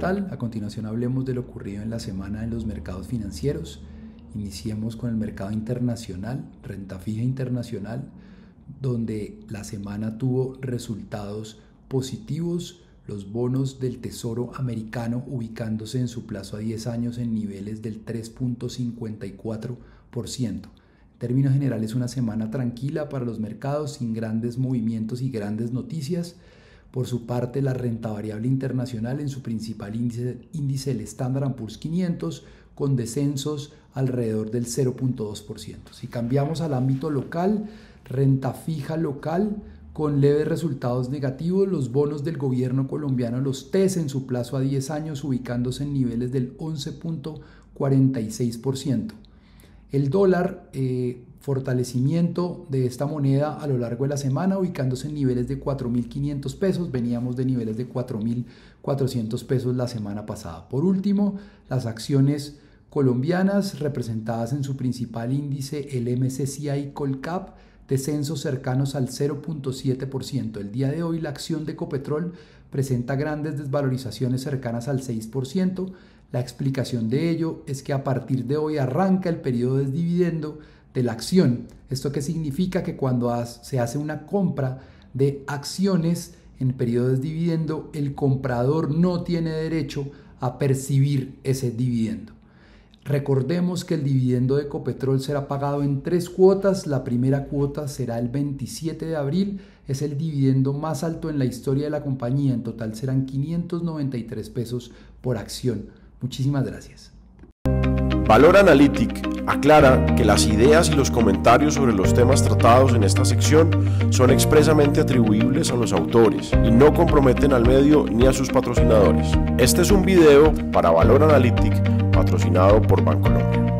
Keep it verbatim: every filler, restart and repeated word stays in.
tal? A continuación hablemos de lo ocurrido en la semana en los mercados financieros. Iniciemos con el mercado internacional, renta fija internacional, donde la semana tuvo resultados positivos. Los bonos del Tesoro americano ubicándose en su plazo a diez años en niveles del tres punto cincuenta y cuatro por ciento. En términos generales, una semana tranquila para los mercados, sin grandes movimientos y grandes noticias. Por su parte, la renta variable internacional en su principal índice, índice el Standard and Poor's quinientos, con descensos alrededor del cero punto dos por ciento. Si cambiamos al ámbito local, renta fija local con leves resultados negativos, los bonos del gobierno colombiano, los T E S en su plazo a diez años, ubicándose en niveles del once punto cuarenta y seis por ciento. El dólar, eh, fortalecimiento de esta moneda a lo largo de la semana, ubicándose en niveles de cuatro mil quinientos pesos, veníamos de niveles de cuatro mil cuatrocientos pesos la semana pasada. Por último, las acciones colombianas representadas en su principal índice, el M S C I Colcap, descensos cercanos al cero punto siete por ciento. El día de hoy la acción de Ecopetrol presenta grandes desvalorizaciones cercanas al seis por ciento. La explicación de ello es que a partir de hoy arranca el periodo de dividendo de la acción. ¿Esto qué significa? Que cuando se hace una compra de acciones en periodo de dividendo, el comprador no tiene derecho a percibir ese dividendo. Recordemos que el dividendo de Ecopetrol será pagado en tres cuotas. La primera cuota será el veintisiete de abril. Es el dividendo más alto en la historia de la compañía. En total serán quinientos noventa y tres pesos por acción. Muchísimas gracias. Valor Analytic aclara que las ideas y los comentarios sobre los temas tratados en esta sección son expresamente atribuibles a los autores y no comprometen al medio ni a sus patrocinadores. Este es un video para Valor Analytic patrocinado por Bancolombia.